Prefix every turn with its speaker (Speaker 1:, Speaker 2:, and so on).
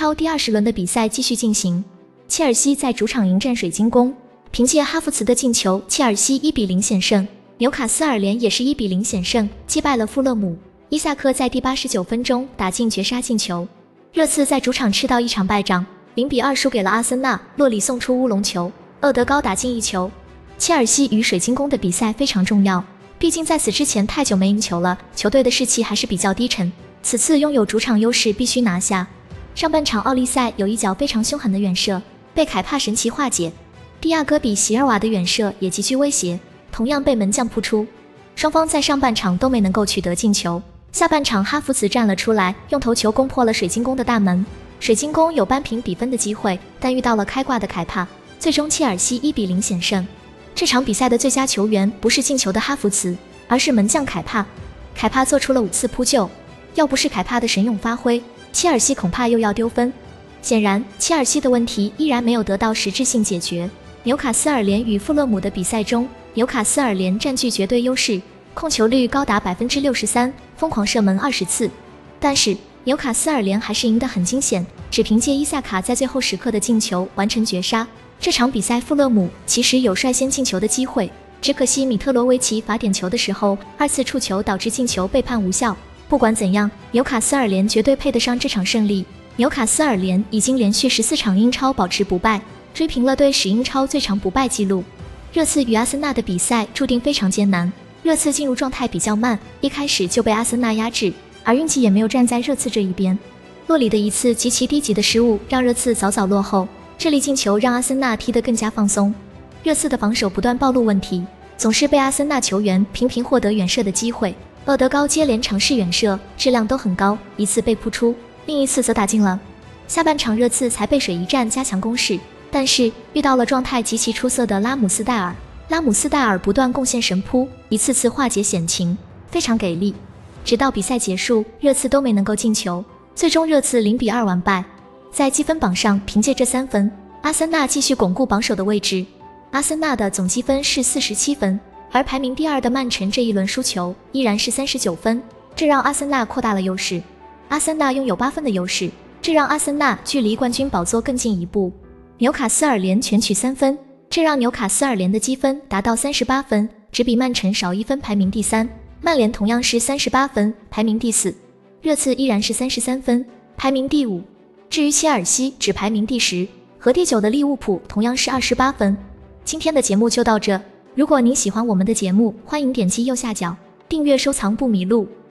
Speaker 1: 超第20轮的比赛继续进行，切尔西在主场迎战水晶宫，凭借哈弗茨的进球，切尔西1比0险胜。纽卡斯尔联也是1比0险胜，击败了富勒姆。伊萨克在第89分钟打进绝杀进球。热刺在主场吃到一场败仗，0比2输给了阿森纳，洛里送出乌龙球，厄德高打进1球。切尔西与水晶宫的比赛非常重要，毕竟在此之前太久没赢球了，球队的士气还是比较低沉。此次拥有主场优势，必须拿下。上半场奥利塞有一脚非常凶狠的远射，被凯帕神奇化解。蒂亚戈比席尔瓦的远射也极具威胁，同样被门将扑出。双方在上半场都没能够取得进球。下半场哈弗茨站了出来，用头球攻破了水晶宫的大门。水晶宫有扳平比分的机会，但遇到了开挂的凯帕，最终切尔西1比0险胜。这场比赛的最佳球员不是进球的哈弗茨，而是门将凯帕。凯帕做出了5次扑救，要不是凯帕的神勇发挥，切尔西恐怕又要丢分。显然，切尔西的问题依然没有得到实质性解决。纽卡斯尔联与富勒姆的比赛中，纽卡斯尔联占据绝对优势，控球率高达 63%， 疯狂射门20次。但是纽卡斯尔联还是赢得很惊险，只凭借伊萨卡在最后时刻的进球完成绝杀。这场比赛富勒姆其实有率先进球的机会，只可惜米特罗维奇罚点球的时候2次触球导致进球被判无效。不管怎样，纽卡斯尔联绝对配得上这场胜利。纽卡斯尔联已经连续14场英超保持不败，追平了队史英超最长不败纪录。热刺与阿森纳的比赛注定非常艰难，热刺进入状态比较慢，一开始就被阿森纳压制，而运气也没有站在热刺这一边。洛里的一次极其低级的失误让热刺早早落后，这粒进球让阿森纳踢得更加放松。热刺的防守不断暴露问题，总是被阿森纳球员频频获得远射的机会。厄德高接连尝试远射，质量都很高，一次被扑出，另一次则打进了。下半场热刺才背水一战加强攻势，但是遇到了状态极其出色的拉姆斯戴尔。拉姆斯戴尔不断贡献神扑，一次次化解险情，非常给力。直到比赛结束，热刺都没能够进球，最终热刺0比2完败。在积分榜上，凭借这3分，阿森纳继续巩固榜首的位置。阿森纳的总积分是47分，而排名第2的曼城这一轮输球依然是39分，这让阿森纳扩大了优势。阿森纳拥有8分的优势，这让阿森纳距离冠军宝座更进一步。纽卡斯尔联全取3分，这让纽卡斯尔联的积分达到38分，只比曼城少1分，排名第3。曼联同样是38分，排名第4。热刺依然是33分，排名第5。至于切尔西只排名第10，和第9的利物浦同样是28分。今天的节目就到这，如果您喜欢我们的节目，欢迎点击右下角订阅收藏不迷路。